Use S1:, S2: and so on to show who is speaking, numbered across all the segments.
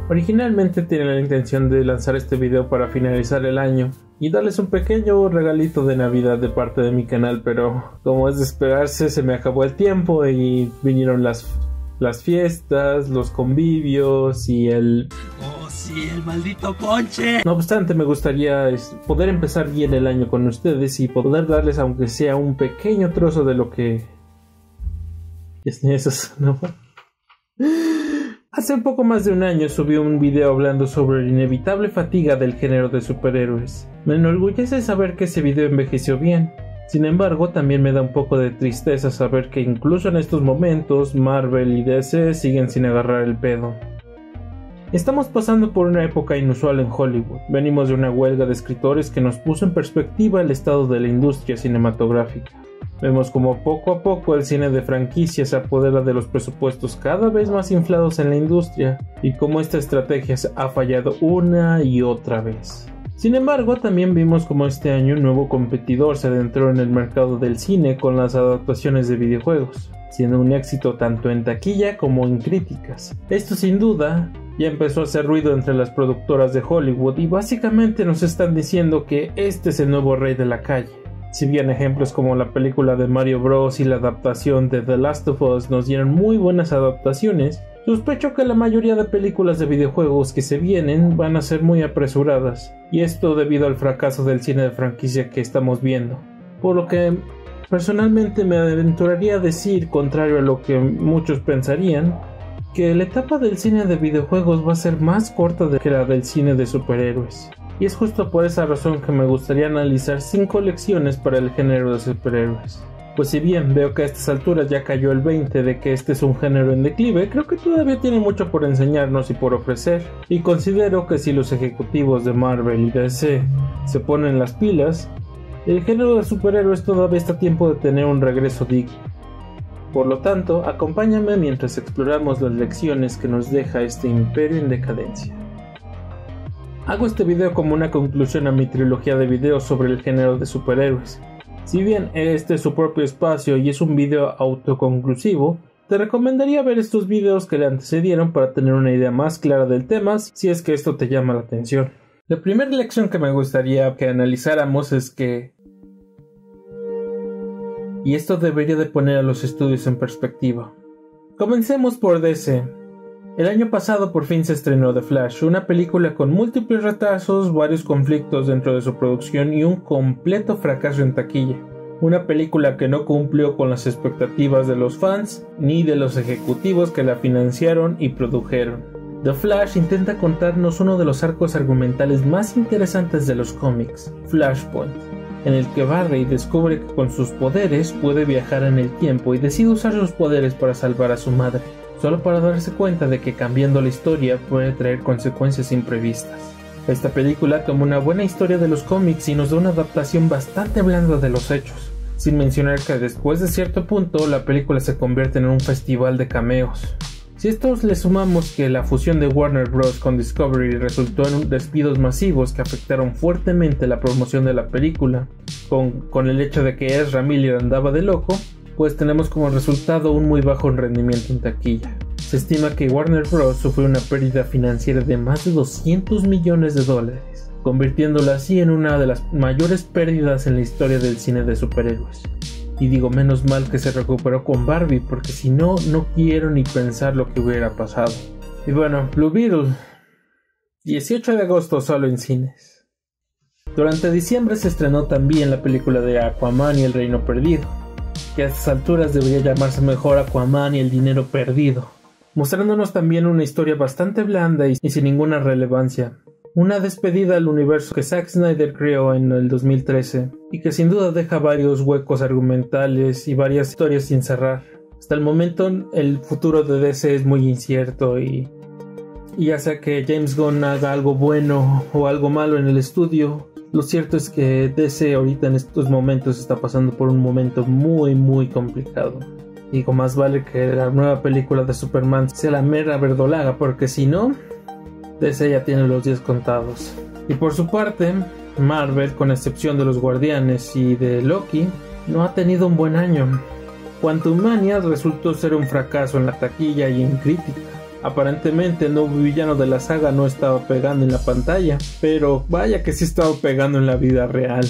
S1: Originalmente tenía la intención de lanzar este video para finalizar el año y darles un pequeño regalito de Navidad de parte de mi canal, pero como es de esperarse se me acabó el tiempo y vinieron las fiestas, los convivios y el...
S2: ¡Oh sí, el maldito ponche!
S1: No obstante, me gustaría poder empezar bien el año con ustedes y poder darles aunque sea un pequeño trozo de lo que... es eso, ¿no? Hace un poco más de un año subí un video hablando sobre la inevitable fatiga del género de superhéroes. Me enorgullece saber que ese video envejeció bien. Sin embargo, también me da un poco de tristeza saber que incluso en estos momentos Marvel y DC siguen sin agarrar el pedo. Estamos pasando por una época inusual en Hollywood. Venimos de una huelga de escritores que nos puso en perspectiva el estado de la industria cinematográfica. Vemos como poco a poco el cine de franquicia se apodera de los presupuestos cada vez más inflados en la industria y cómo esta estrategia ha fallado una y otra vez. Sin embargo, también vimos como este año un nuevo competidor se adentró en el mercado del cine con las adaptaciones de videojuegos, siendo un éxito tanto en taquilla como en críticas. Esto sin duda ya empezó a hacer ruido entre las productoras de Hollywood y básicamente nos están diciendo que este es el nuevo rey de la calle. Si bien ejemplos como la película de Mario Bros y la adaptación de The Last of Us nos dieron muy buenas adaptaciones, sospecho que la mayoría de películas de videojuegos que se vienen van a ser muy apresuradas, y esto debido al fracaso del cine de franquicia que estamos viendo. Por lo que personalmente me aventuraría a decir, contrario a lo que muchos pensarían, que la etapa del cine de videojuegos va a ser más corta que la del cine de superhéroes. Y es justo por esa razón que me gustaría analizar 5 lecciones para el género de superhéroes. Pues si bien veo que a estas alturas ya cayó el 20 de que este es un género en declive, creo que todavía tiene mucho por enseñarnos y por ofrecer. Y considero que si los ejecutivos de Marvel y DC se ponen las pilas, el género de superhéroes todavía está a tiempo de tener un regreso digno. Por lo tanto, acompáñame mientras exploramos las lecciones que nos deja este imperio en decadencia. Hago este video como una conclusión a mi trilogía de videos sobre el género de superhéroes. Si bien este es su propio espacio y es un video autoconclusivo, te recomendaría ver estos videos que le antecedieron para tener una idea más clara del tema si es que esto te llama la atención. La primera lección que me gustaría que analizáramos es que... y esto debería de poner a los estudios en perspectiva. Comencemos por DC. El año pasado por fin se estrenó The Flash, una película con múltiples retrasos, varios conflictos dentro de su producción y un completo fracaso en taquilla. Una película que no cumplió con las expectativas de los fans ni de los ejecutivos que la financiaron y produjeron. The Flash intenta contarnos uno de los arcos argumentales más interesantes de los cómics, Flashpoint, en el que Barry descubre que con sus poderes puede viajar en el tiempo y decide usar sus poderes para salvar a su madre, solo para darse cuenta de que cambiando la historia puede traer consecuencias imprevistas. Esta película toma una buena historia de los cómics y nos da una adaptación bastante blanda de los hechos, sin mencionar que después de cierto punto la película se convierte en un festival de cameos. Si a estos le sumamos que la fusión de Warner Bros. Con Discovery resultó en despidos masivos que afectaron fuertemente la promoción de la película, con el hecho de que Ezra Miller andaba de loco, pues tenemos como resultado un muy bajo rendimiento en taquilla. Se estima que Warner Bros. Sufrió una pérdida financiera de más de $200 millones, convirtiéndola así en una de las mayores pérdidas en la historia del cine de superhéroes. Y digo, menos mal que se recuperó con Barbie, porque si no, no quiero ni pensar lo que hubiera pasado. Y bueno, Blue Beetle, 18 de agosto solo en cines. Durante diciembre se estrenó también la película de Aquaman y el Reino Perdido, que a estas alturas debería llamarse mejor Aquaman y el Dinero Perdido, mostrándonos también una historia bastante blanda y sin ninguna relevancia. Una despedida al universo que Zack Snyder creó en el 2013 y que sin duda deja varios huecos argumentales y varias historias sin cerrar. Hasta el momento el futuro de DC es muy incierto y ya sea que James Gunn haga algo bueno o algo malo en el estudio, lo cierto es que DC ahorita en estos momentos está pasando por un momento muy complicado. Digo, más vale que la nueva película de Superman sea la mera verdolaga, porque si no, DC ya tiene los días contados. Y por su parte, Marvel, con excepción de los Guardianes y de Loki, no ha tenido un buen año. Quantumania resultó ser un fracaso en la taquilla y en crítica. Aparentemente el nuevo villano de la saga no estaba pegando en la pantalla, pero vaya que sí estaba pegando en la vida real.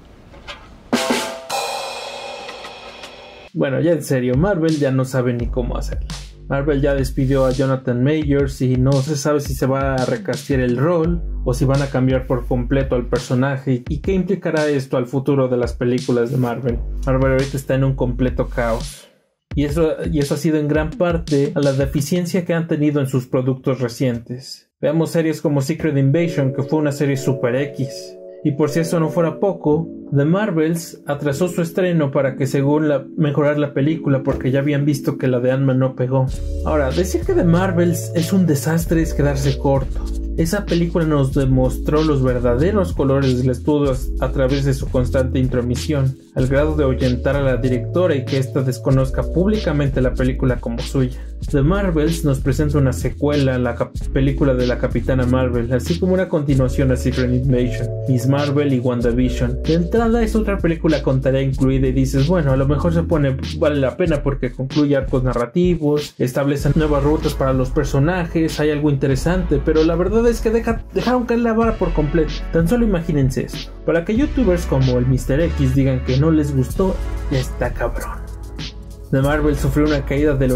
S1: Bueno, ya en serio, Marvel ya no sabe ni cómo hacerlo. Marvel ya despidió a Jonathan Majors y no se sabe si se va a recastear el rol o si van a cambiar por completo al personaje y qué implicará esto al futuro de las películas de Marvel. Marvel ahorita está en un completo caos. Y eso ha sido en gran parte a la deficiencia que han tenido en sus productos recientes. Veamos series como Secret Invasion, que fue una serie Super X. Y por si eso no fuera poco, The Marvels atrasó su estreno para que mejorar la película porque ya habían visto que la de Ant-Man no pegó. Ahora, decir que The Marvels es un desastre es quedarse corto. Esa película nos demostró los verdaderos colores del estudio a través de su constante intromisión, al grado de ahuyentar a la directora y que ésta desconozca públicamente la película como suya. The Marvels nos presenta una secuela a la película de la Capitana Marvel, así como una continuación a Secret Invasion, Miss Marvel y WandaVision. De entrada es otra película con tarea incluida y dices, bueno, a lo mejor vale la pena porque concluye arcos narrativos, establece nuevas rutas para los personajes, hay algo interesante, pero la verdad es que dejaron caer la vara por completo. Tan solo imagínense esto. Para que youtubers como el Mr. X digan que no les gustó, ya está cabrón. The Marvel sufrió una caída del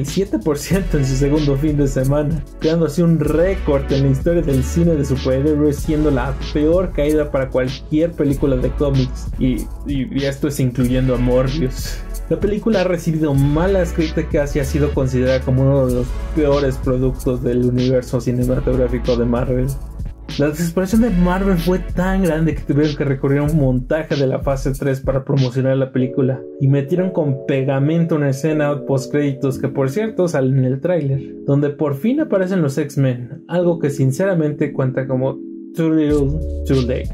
S1: 87% en su segundo fin de semana, creando así un récord en la historia del cine de superhéroes, siendo la peor caída para cualquier película de cómics, y esto es incluyendo a Morbius. La película ha recibido malas críticas y ha sido considerada como uno de los peores productos del universo cinematográfico de Marvel. La desesperación de Marvel fue tan grande que tuvieron que recurrir a un montaje de la fase 3 para promocionar la película y metieron con pegamento una escena post créditos que por cierto sale en el tráiler, donde por fin aparecen los X-Men, algo que sinceramente cuenta como too little, too late.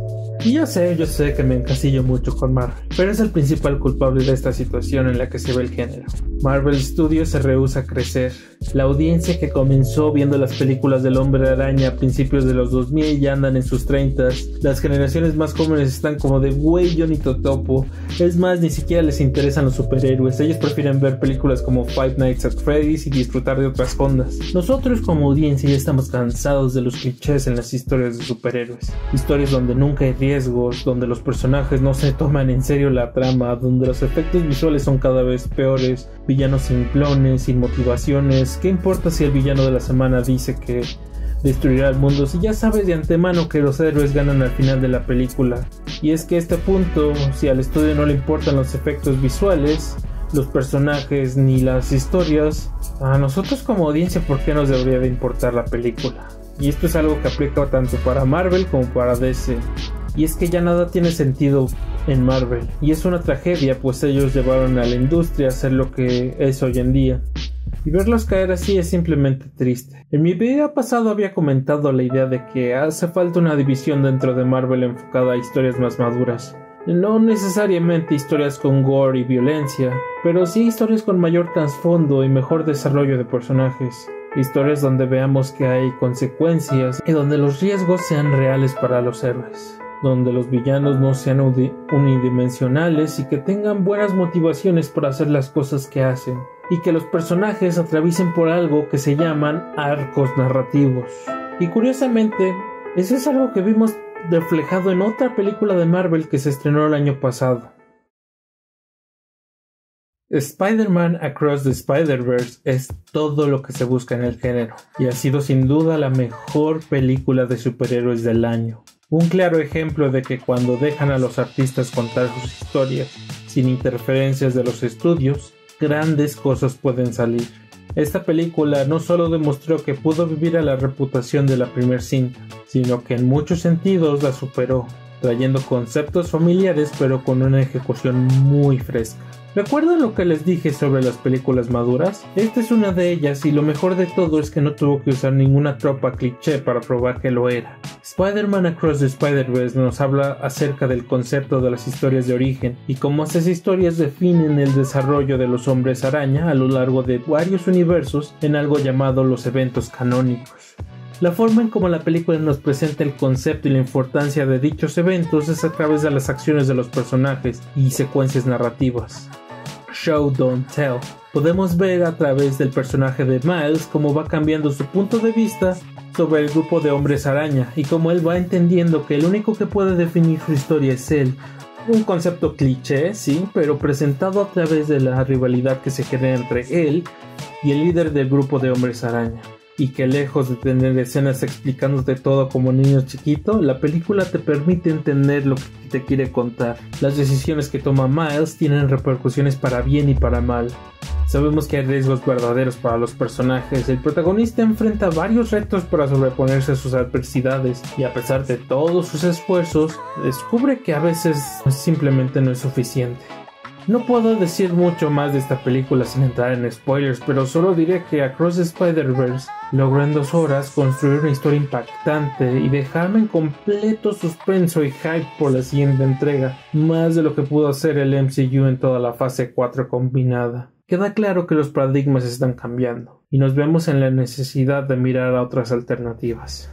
S1: Y yo sé que me encasillo mucho con Marvel, pero es el principal culpable de esta situación en la que se ve el género. Marvel Studios se rehúsa a crecer. La audiencia que comenzó viendo las películas del Hombre Araña a principios de los 2000 ya andan en sus 30s. Las generaciones más jóvenes están como de güey, yo ni totopo. Es más, ni siquiera les interesan los superhéroes. Ellos prefieren ver películas como Five Nights at Freddy's y disfrutar de otras ondas. Nosotros como audiencia ya estamos cansados de los clichés en las historias de superhéroes. Historias donde nunca hay riesgos, donde los personajes no se toman en serio la trama, donde los efectos visuales son cada vez peores, villanos simplones, sin motivaciones. ¿Qué importa si el villano de la semana dice que destruirá el mundo si ya sabes de antemano que los héroes ganan al final de la película? Y es que a este punto, si al estudio no le importan los efectos visuales, los personajes ni las historias, a nosotros como audiencia, ¿por qué nos debería de importar la película? Y esto es algo que aplica tanto para Marvel como para DC. Y es que ya nada tiene sentido en Marvel, y es una tragedia, pues ellos llevaron a la industria a ser lo que es hoy en día. Y verlos caer así es simplemente triste. En mi video pasado había comentado la idea de que hace falta una división dentro de Marvel enfocada a historias más maduras. No necesariamente historias con gore y violencia, pero sí historias con mayor trasfondo y mejor desarrollo de personajes. Historias donde veamos que hay consecuencias y donde los riesgos sean reales para los héroes. Donde los villanos no sean unidimensionales y que tengan buenas motivaciones para hacer las cosas que hacen, y que los personajes atraviesen por algo que se llaman arcos narrativos. Y curiosamente, eso es algo que vimos reflejado en otra película de Marvel que se estrenó el año pasado. Spider-Man Across the Spider-Verse es todo lo que se busca en el género, y ha sido sin duda la mejor película de superhéroes del año. Un claro ejemplo de que cuando dejan a los artistas contar sus historias sin interferencias de los estudios, grandes cosas pueden salir. Esta película no solo demostró que pudo vivir a la reputación de la primer cinta, sino que en muchos sentidos la superó, trayendo conceptos familiares pero con una ejecución muy fresca. ¿Recuerdan lo que les dije sobre las películas maduras? Esta es una de ellas, y lo mejor de todo es que no tuvo que usar ninguna tropa cliché para probar que lo era. Spider-Man Across the Spider-Verse nos habla acerca del concepto de las historias de origen y cómo esas historias definen el desarrollo de los hombres araña a lo largo de varios universos en algo llamado los eventos canónicos. La forma en cómo la película nos presenta el concepto y la importancia de dichos eventos es a través de las acciones de los personajes y secuencias narrativas. Show Don't Tell. Podemos ver a través del personaje de Miles cómo va cambiando su punto de vista sobre el grupo de hombres araña y cómo él va entendiendo que el único que puede definir su historia es él. Un concepto cliché, sí, pero presentado a través de la rivalidad que se genera entre él y el líder del grupo de hombres araña. Y que lejos de tener escenas explicándote todo como niño chiquito, la película te permite entender lo que te quiere contar. Las decisiones que toma Miles tienen repercusiones para bien y para mal. Sabemos que hay riesgos verdaderos para los personajes. El protagonista enfrenta varios retos para sobreponerse a sus adversidades y a pesar de todos sus esfuerzos, descubre que a veces simplemente no es suficiente. No puedo decir mucho más de esta película sin entrar en spoilers, pero solo diré que Across the Spider-Verse logró en 2 horas construir una historia impactante y dejarme en completo suspenso y hype por la siguiente entrega, más de lo que pudo hacer el MCU en toda la fase 4 combinada. Queda claro que los paradigmas están cambiando y nos vemos en la necesidad de mirar a otras alternativas.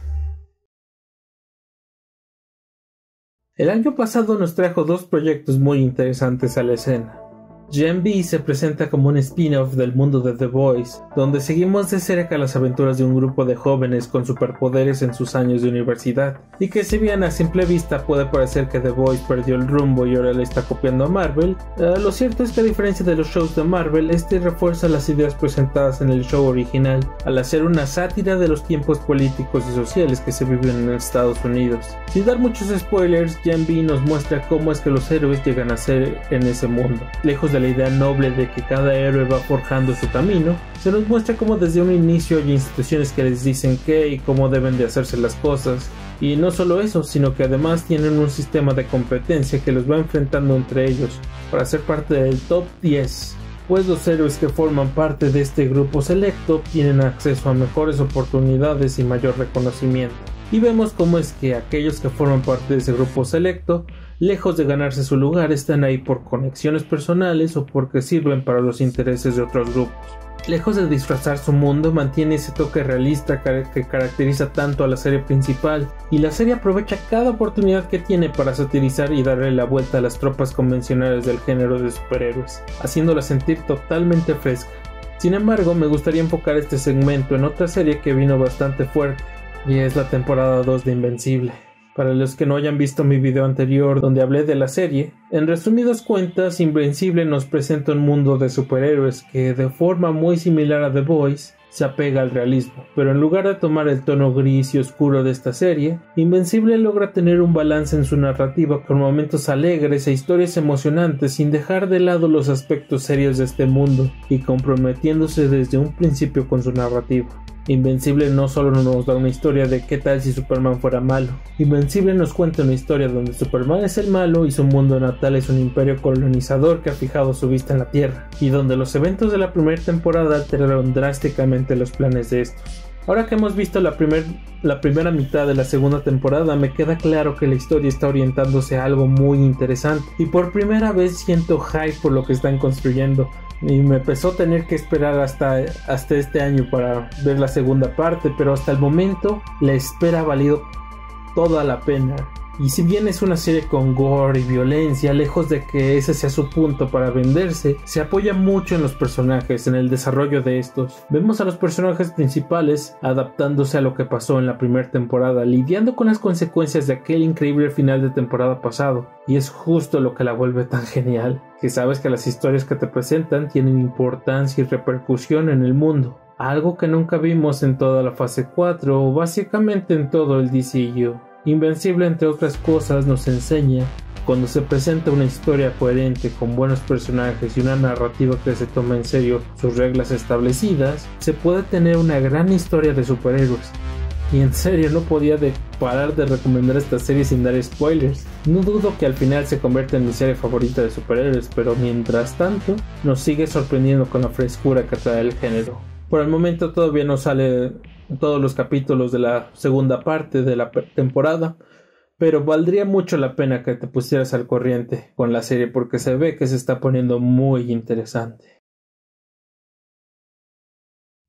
S1: El año pasado nos trajo 2 proyectos muy interesantes a la escena. Gen V se presenta como un spin-off del mundo de The Boys, donde seguimos de cerca las aventuras de un grupo de jóvenes con superpoderes en sus años de universidad, y que si bien a simple vista puede parecer que The Boys perdió el rumbo y ahora le está copiando a Marvel, lo cierto es que a diferencia de los shows de Marvel, este refuerza las ideas presentadas en el show original, al hacer una sátira de los tiempos políticos y sociales que se viven en Estados Unidos. Sin dar muchos spoilers, Gen V nos muestra cómo es que los héroes llegan a ser en ese mundo. Lejos de la idea noble de que cada héroe va forjando su camino, se nos muestra cómo desde un inicio hay instituciones que les dicen qué y cómo deben de hacerse las cosas. Y no solo eso, sino que además tienen un sistema de competencia que los va enfrentando entre ellos para ser parte del top 10. Pues los héroes que forman parte de este grupo selecto tienen acceso a mejores oportunidades y mayor reconocimiento. Y vemos cómo es que aquellos que forman parte de ese grupo selecto, lejos de ganarse su lugar, están ahí por conexiones personales o porque sirven para los intereses de otros grupos. Lejos de disfrazar su mundo, mantiene ese toque realista que caracteriza tanto a la serie principal, y la serie aprovecha cada oportunidad que tiene para satirizar y darle la vuelta a las tropas convencionales del género de superhéroes, haciéndola sentir totalmente fresca. Sin embargo, me gustaría enfocar este segmento en otra serie que vino bastante fuerte, y es la temporada 2 de Invencible. Para los que no hayan visto mi video anterior donde hablé de la serie, en resumidas cuentas, Invencible nos presenta un mundo de superhéroes que, de forma muy similar a The Boys, se apega al realismo, pero en lugar de tomar el tono gris y oscuro de esta serie, Invencible logra tener un balance en su narrativa con momentos alegres e historias emocionantes sin dejar de lado los aspectos serios de este mundo y comprometiéndose desde un principio con su narrativa. Invencible no solo nos da una historia de qué tal si Superman fuera malo. Invencible nos cuenta una historia donde Superman es el malo y su mundo natal es un imperio colonizador que ha fijado su vista en la Tierra, y donde los eventos de la primera temporada alteraron drásticamente los planes de estos. Ahora que hemos visto la primera mitad de la segunda temporada, me queda claro que la historia está orientándose a algo muy interesante, y por primera vez siento hype por lo que están construyendo. Y me empezó a tener que esperar hasta este año para ver la segunda parte, pero hasta el momento la espera ha valido toda la pena. Y si bien es una serie con gore y violencia, lejos de que ese sea su punto para venderse, se apoya mucho en los personajes, en el desarrollo de estos. Vemos a los personajes principales adaptándose a lo que pasó en la primera temporada, lidiando con las consecuencias de aquel increíble final de temporada pasado. Y es justo lo que la vuelve tan genial, que sabes que las historias que te presentan tienen importancia y repercusión en el mundo. Algo que nunca vimos en toda la fase 4 o básicamente en todo el DCU. Invencible, entre otras cosas, nos enseña cuando se presenta una historia coherente con buenos personajes y una narrativa que se toma en serio sus reglas establecidas, se puede tener una gran historia de superhéroes. Y en serio, no podía parar de recomendar esta serie sin dar spoilers. No dudo que al final se convierta en mi serie favorita de superhéroes, pero mientras tanto nos sigue sorprendiendo con la frescura que trae el género. Por el momento todavía no sale todos los capítulos de la segunda parte de la temporada, pero valdría mucho la pena que te pusieras al corriente con la serie porque se ve que se está poniendo muy interesante.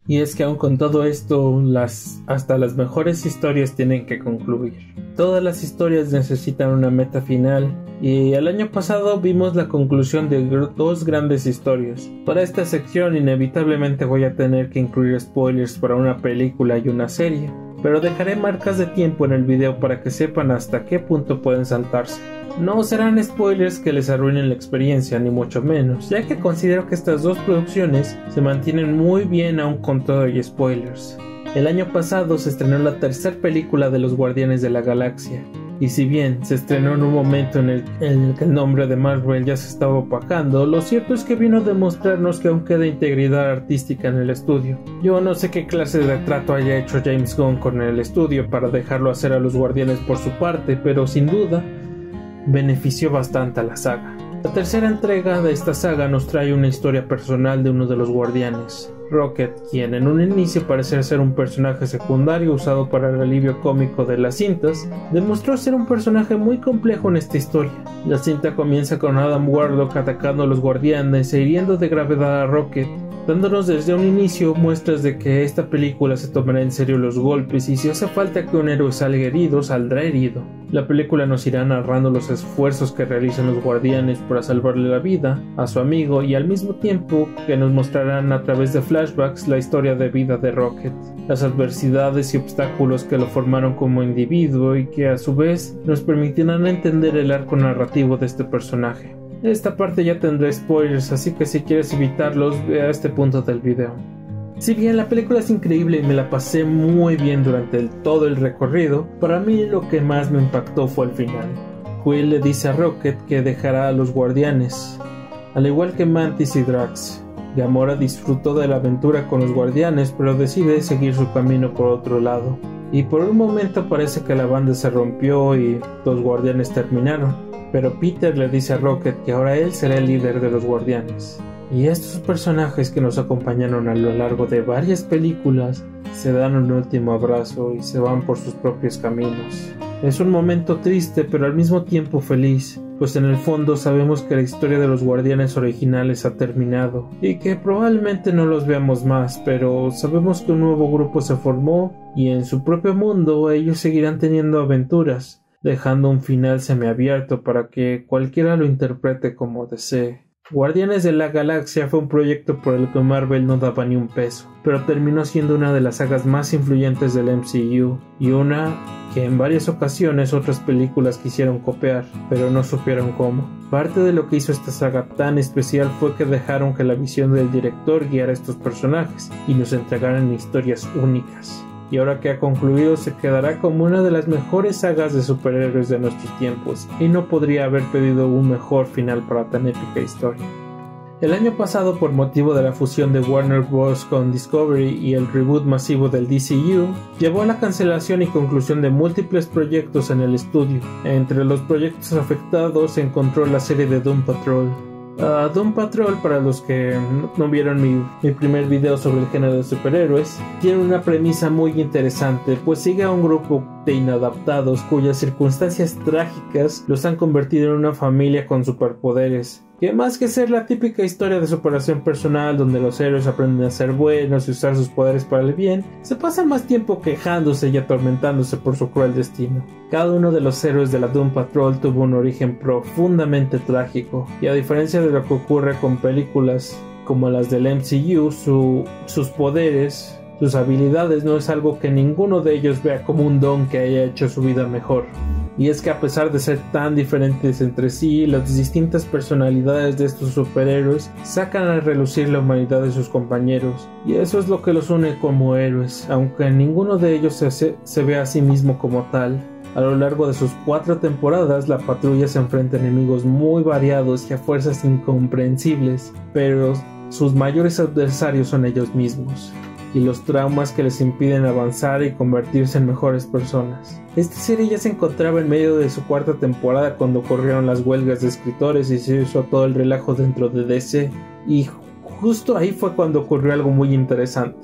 S1: Y es que aun con todo esto, hasta las mejores historias tienen que concluir. Todas las historias necesitan una meta final, y el año pasado vimos la conclusión de dos grandes historias. Para esta sección inevitablemente voy a tener que incluir spoilers para una película y una serie, pero dejaré marcas de tiempo en el video para que sepan hasta qué punto pueden saltarse. No serán spoilers que les arruinen la experiencia, ni mucho menos, ya que considero que estas dos producciones se mantienen muy bien aun con todo y spoilers. El año pasado se estrenó la tercera película de los Guardianes de la Galaxia, y si bien se estrenó en un momento en el que el nombre de Marvel ya se estaba opacando, lo cierto es que vino a demostrarnos que aún queda integridad artística en el estudio. Yo no sé qué clase de trato haya hecho James Gunn con el estudio para dejarlo hacer a los Guardianes por su parte, pero sin duda benefició bastante a la saga. La tercera entrega de esta saga nos trae una historia personal de uno de los Guardianes, Rocket, quien en un inicio parecía ser un personaje secundario usado para el alivio cómico de las cintas, demostró ser un personaje muy complejo en esta historia. La cinta comienza con Adam Warlock atacando a los Guardianes e hiriendo de gravedad a Rocket, dándonos desde un inicio muestras de que esta película se tomará en serio los golpes y si hace falta que un héroe salga herido, saldrá herido. La película nos irá narrando los esfuerzos que realizan los Guardianes para salvarle la vida a su amigo y al mismo tiempo que nos mostrarán a través de flashbacks la historia de vida de Rocket, las adversidades y obstáculos que lo formaron como individuo y que a su vez nos permitirán entender el arco narrativo de este personaje. Esta parte ya tendrá spoilers, así que si quieres evitarlos, ve a este punto del video. Si bien la película es increíble y me la pasé muy bien durante todo el recorrido, para mí lo que más me impactó fue el final. Quill le dice a Rocket que dejará a los Guardianes, al igual que Mantis y Drax. Gamora disfrutó de la aventura con los Guardianes, pero decide seguir su camino por otro lado. Y por un momento parece que la banda se rompió y los Guardianes terminaron. Pero Peter le dice a Rocket que ahora él será el líder de los Guardianes. Y estos personajes que nos acompañaron a lo largo de varias películas se dan un último abrazo y se van por sus propios caminos. Es un momento triste pero al mismo tiempo feliz, pues en el fondo sabemos que la historia de los Guardianes originales ha terminado y que probablemente no los veamos más, pero sabemos que un nuevo grupo se formó y en su propio mundo ellos seguirán teniendo aventuras, dejando un final semiabierto para que cualquiera lo interprete como desee. Guardianes de la Galaxia fue un proyecto por el que Marvel no daba ni un peso, pero terminó siendo una de las sagas más influyentes del MCU, y una que en varias ocasiones otras películas quisieron copiar, pero no supieron cómo. Parte de lo que hizo esta saga tan especial fue que dejaron que la visión del director guiara a estos personajes, y nos entregaran historias únicas. Y ahora que ha concluido se quedará como una de las mejores sagas de superhéroes de nuestros tiempos, y no podría haber pedido un mejor final para tan épica historia. El año pasado, por motivo de la fusión de Warner Bros. Con Discovery y el reboot masivo del DCU, llevó a la cancelación y conclusión de múltiples proyectos en el estudio. Entre los proyectos afectados se encontró la serie de Doom Patrol. Doom Patrol, para los que no vieron mi primer video sobre el género de superhéroes, tiene una premisa muy interesante, pues sigue a un grupo de inadaptados cuyas circunstancias trágicas los han convertido en una familia con superpoderes, que más que ser la típica historia de superación personal donde los héroes aprenden a ser buenos y usar sus poderes para el bien, se pasan más tiempo quejándose y atormentándose por su cruel destino. Cada uno de los héroes de la Doom Patrol tuvo un origen profundamente trágico, y a diferencia de lo que ocurre con películas como las del MCU, sus poderes, sus habilidades no es algo que ninguno de ellos vea como un don que haya hecho su vida mejor. Y es que a pesar de ser tan diferentes entre sí, las distintas personalidades de estos superhéroes sacan a relucir la humanidad de sus compañeros, y eso es lo que los une como héroes, aunque ninguno de ellos se ve a sí mismo como tal. A lo largo de sus 4 temporadas, la patrulla se enfrenta a enemigos muy variados y a fuerzas incomprensibles, pero sus mayores adversarios son ellos mismos, y los traumas que les impiden avanzar y convertirse en mejores personas. Esta serie ya se encontraba en medio de su 4ª temporada cuando ocurrieron las huelgas de escritores y se hizo todo el relajo dentro de DC, y justo ahí fue cuando ocurrió algo muy interesante.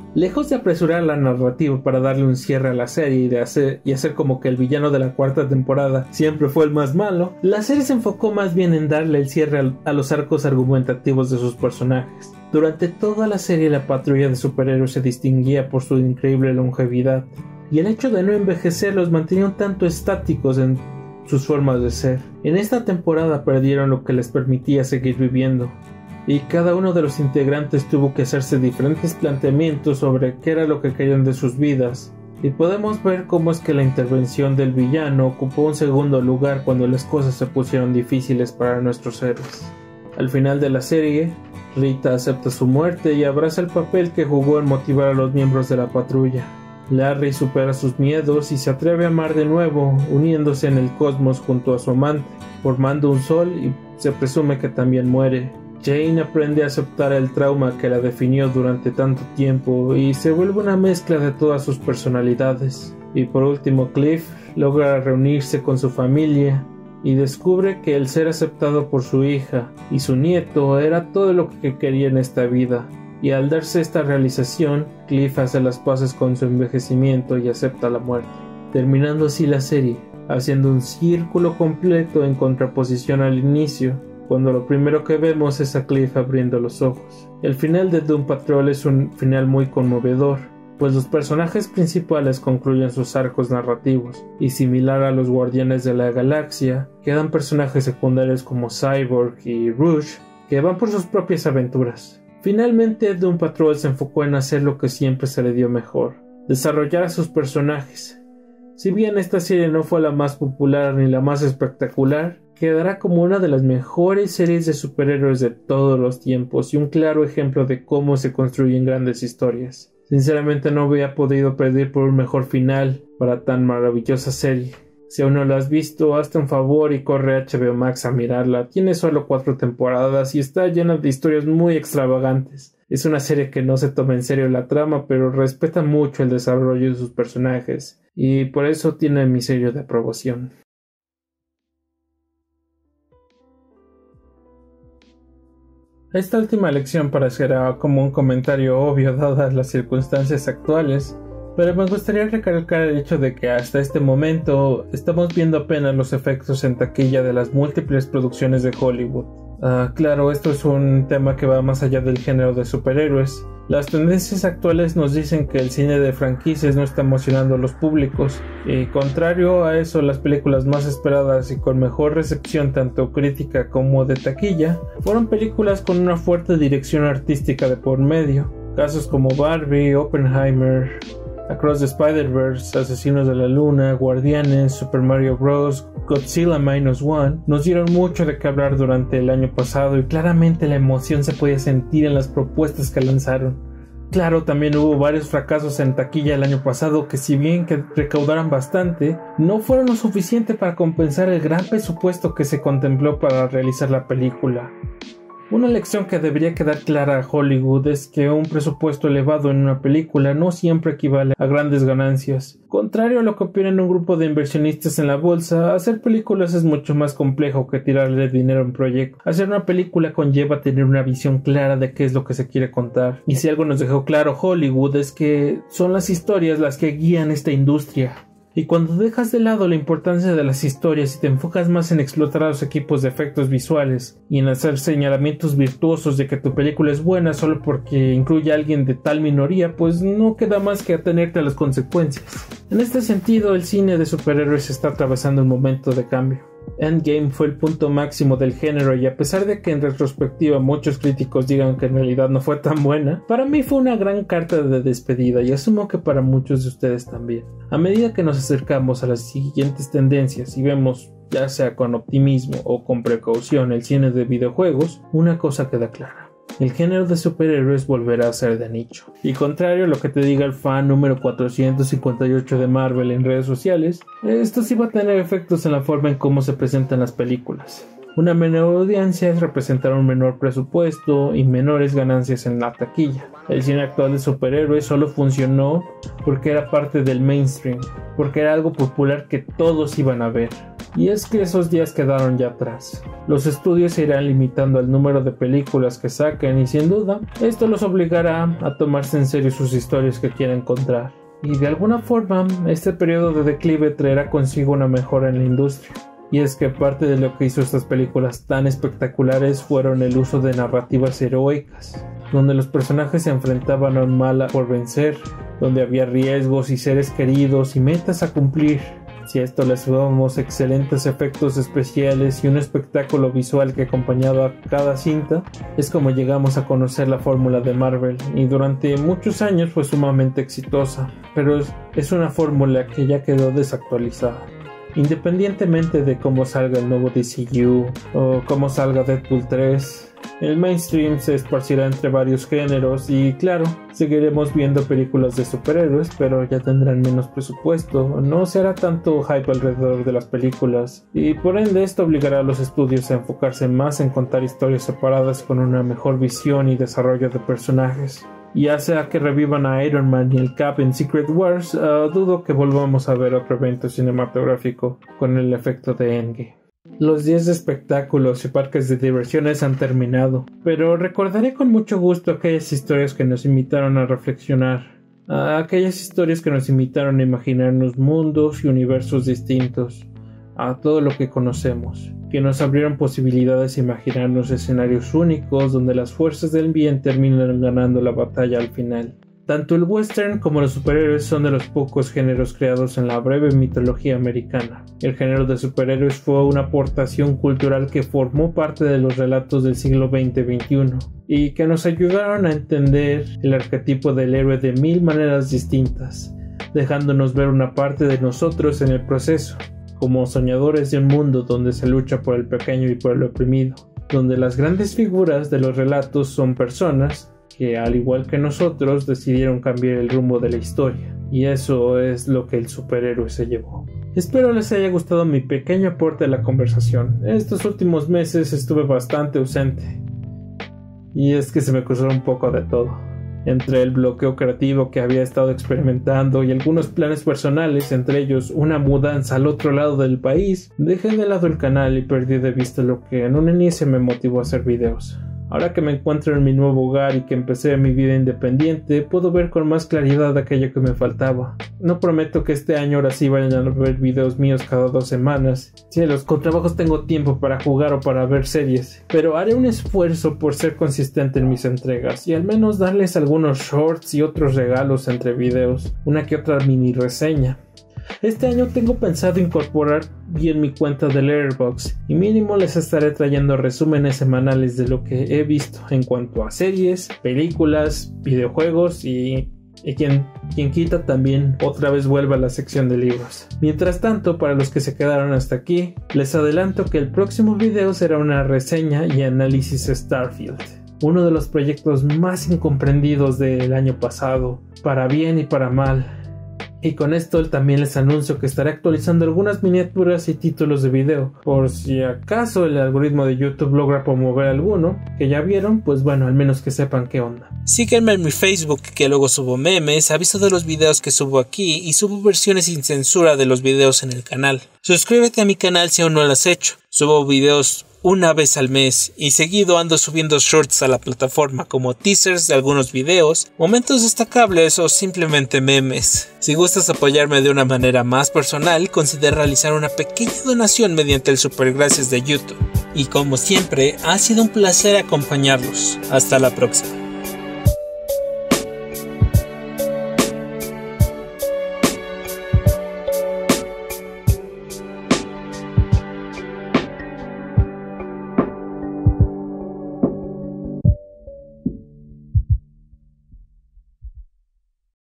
S1: Lejos de apresurar la narrativa para darle un cierre a la serie y hacer como que el villano de la cuarta temporada siempre fue el más malo, la serie se enfocó más bien en darle el cierre a los arcos argumentativos de sus personajes. Durante toda la serie la patrulla de superhéroes se distinguía por su increíble longevidad, y el hecho de no envejecer los mantenía un tanto estáticos en sus formas de ser. En esta temporada perdieron lo que les permitía seguir viviendo, y cada uno de los integrantes tuvo que hacerse diferentes planteamientos sobre qué era lo que querían de sus vidas, y podemos ver cómo es que la intervención del villano ocupó un segundo lugar cuando las cosas se pusieron difíciles para nuestros héroes. Al final de la serie, Rita acepta su muerte y abraza el papel que jugó en motivar a los miembros de la patrulla. Larry supera sus miedos y se atreve a amar de nuevo, uniéndose en el cosmos junto a su amante, formando un sol, y se presume que también muere. Jane aprende a aceptar el trauma que la definió durante tanto tiempo y se vuelve una mezcla de todas sus personalidades. Y por último, Cliff logra reunirse con su familia y descubre que el ser aceptado por su hija y su nieto era todo lo que quería en esta vida. Y al darse esta realización, Cliff hace las paces con su envejecimiento y acepta la muerte, terminando así la serie, haciendo un círculo completo en contraposición al inicio, cuando lo primero que vemos es a Cliff abriendo los ojos. El final de Doom Patrol es un final muy conmovedor, pues los personajes principales concluyen sus arcos narrativos, y similar a los Guardianes de la Galaxia, quedan personajes secundarios como Cyborg y Rouge, que van por sus propias aventuras. Finalmente, Doom Patrol se enfocó en hacer lo que siempre se le dio mejor, desarrollar a sus personajes. Si bien esta serie no fue la más popular ni la más espectacular, quedará como una de las mejores series de superhéroes de todos los tiempos y un claro ejemplo de cómo se construyen grandes historias. Sinceramente no había podido pedir por un mejor final para tan maravillosa serie. Si aún no la has visto, hazte un favor y corre a HBO Max a mirarla. Tiene solo 4 temporadas y está llena de historias muy extravagantes. Es una serie que no se toma en serio la trama, pero respeta mucho el desarrollo de sus personajes, y por eso tiene mi sello de aprobación. Esta última elección parecerá como un comentario obvio dadas las circunstancias actuales, pero me gustaría recalcar el hecho de que hasta este momento estamos viendo apenas los efectos en taquilla de las múltiples producciones de Hollywood. Claro, esto es un tema que va más allá del género de superhéroes. Las tendencias actuales nos dicen que el cine de franquicias no está emocionando a los públicos, y contrario a eso, las películas más esperadas y con mejor recepción tanto crítica como de taquilla fueron películas con una fuerte dirección artística de por medio. Casos como Barbie, Oppenheimer, Across the Spider-Verse, Asesinos de la Luna, Guardianes, Super Mario Bros., Godzilla -1 nos dieron mucho de qué hablar durante el año pasado, y claramente la emoción se podía sentir en las propuestas que lanzaron. Claro, también hubo varios fracasos en taquilla el año pasado que, si bien que recaudaron bastante, no fueron lo suficiente para compensar el gran presupuesto que se contempló para realizar la película. Una lección que debería quedar clara a Hollywood es que un presupuesto elevado en una película no siempre equivale a grandes ganancias. Contrario a lo que opinan un grupo de inversionistas en la bolsa, hacer películas es mucho más complejo que tirarle dinero a un proyecto. Hacer una película conlleva tener una visión clara de qué es lo que se quiere contar. Y si algo nos dejó claro Hollywood es que son las historias las que guían esta industria. Y cuando dejas de lado la importancia de las historias y te enfocas más en explotar a los equipos de efectos visuales y en hacer señalamientos virtuosos de que tu película es buena solo porque incluye a alguien de tal minoría, pues no queda más que atenerte a las consecuencias. En este sentido, el cine de superhéroes está atravesando un momento de cambio. Endgame fue el punto máximo del género, y a pesar de que en retrospectiva muchos críticos digan que en realidad no fue tan buena, para mí fue una gran carta de despedida, y asumo que para muchos de ustedes también. A medida que nos acercamos a las siguientes tendencias y vemos, ya sea con optimismo o con precaución, el cine de videojuegos, una cosa queda clara: el género de superhéroes volverá a ser de nicho. Y contrario a lo que te diga el fan número 458 de Marvel en redes sociales, esto sí va a tener efectos en la forma en cómo se presentan las películas. Una menor audiencia representará un menor presupuesto y menores ganancias en la taquilla. El cine actual de superhéroes solo funcionó porque era parte del mainstream, porque era algo popular que todos iban a ver. Y es que esos días quedaron ya atrás. Los estudios se irán limitando al número de películas que saquen y sin duda, esto los obligará a tomarse en serio sus historias que quieren contar. Y de alguna forma, este periodo de declive traerá consigo una mejora en la industria. Y es que parte de lo que hizo estas películas tan espectaculares fueron el uso de narrativas heroicas, donde los personajes se enfrentaban a un mal por vencer, donde había riesgos y seres queridos y metas a cumplir. Si a esto le sumamos excelentes efectos especiales y un espectáculo visual que acompañaba cada cinta, es como llegamos a conocer la fórmula de Marvel, y durante muchos años fue sumamente exitosa, pero es una fórmula que ya quedó desactualizada. Independientemente de cómo salga el nuevo DCU o cómo salga Deadpool 3, el mainstream se esparcirá entre varios géneros y claro, seguiremos viendo películas de superhéroes, pero ya tendrán menos presupuesto, no se hará tanto hype alrededor de las películas y por ende esto obligará a los estudios a enfocarse más en contar historias separadas con una mejor visión y desarrollo de personajes. Ya sea que revivan a Iron Man y el Cap en Secret Wars, dudo que volvamos a ver otro evento cinematográfico con el efecto de Endgame. Los días de espectáculos y parques de diversiones han terminado, pero recordaré con mucho gusto aquellas historias que nos invitaron a reflexionar, aquellas historias que nos invitaron a imaginarnos mundos y universos distintos a todo lo que conocemos, que nos abrieron posibilidades a imaginarnos escenarios únicos donde las fuerzas del bien terminan ganando la batalla al final. Tanto el western como los superhéroes son de los pocos géneros creados en la breve mitología americana. El género de superhéroes fue una aportación cultural que formó parte de los relatos del siglo XX-XXI y que nos ayudaron a entender el arquetipo del héroe de mil maneras distintas, dejándonos ver una parte de nosotros en el proceso, como soñadores de un mundo donde se lucha por el pequeño y por el oprimido, donde las grandes figuras de los relatos son personas que al igual que nosotros decidieron cambiar el rumbo de la historia, y eso es lo que el superhéroe se llevó. Espero les haya gustado mi pequeño aporte a la conversación. Estos últimos meses estuve bastante ausente, y es que se me cruzó un poco de todo. Entre el bloqueo creativo que había estado experimentando y algunos planes personales, entre ellos una mudanza al otro lado del país, dejé de lado el canal y perdí de vista lo que en un inicio me motivó a hacer videos. Ahora que me encuentro en mi nuevo hogar y que empecé mi vida independiente, puedo ver con más claridad aquello que me faltaba. No prometo que este año ahora sí vayan a ver videos míos cada 2 semanas. Cielos, con trabajos tengo tiempo para jugar o para ver series, pero haré un esfuerzo por ser consistente en mis entregas y al menos darles algunos shorts y otros regalos entre videos, una que otra mini reseña. Este año tengo pensado incorporar bien mi cuenta de Letterboxd y mínimo les estaré trayendo resúmenes semanales de lo que he visto en cuanto a series, películas, videojuegos y quien quita también otra vez vuelva a la sección de libros. Mientras tanto, para los que se quedaron hasta aquí, les adelanto que el próximo video será una reseña y análisis de Starfield, uno de los proyectos más incomprendidos del año pasado, para bien y para mal. Y con esto también les anuncio que estaré actualizando algunas miniaturas y títulos de video, por si acaso el algoritmo de YouTube logra promover alguno que ya vieron, pues bueno, al menos que sepan qué onda.
S3: Síguenme en mi Facebook, que luego subo memes, aviso de los videos que subo aquí y subo versiones sin censura de los videos en el canal. Suscríbete a mi canal si aún no lo has hecho. Subo videos una vez al mes y seguido ando subiendo shorts a la plataforma como teasers de algunos videos, momentos destacables o simplemente memes. Si gustas apoyarme de una manera más personal, considera realizar una pequeña donación mediante el supergracias de YouTube. Y como siempre, ha sido un placer acompañarlos. Hasta la próxima.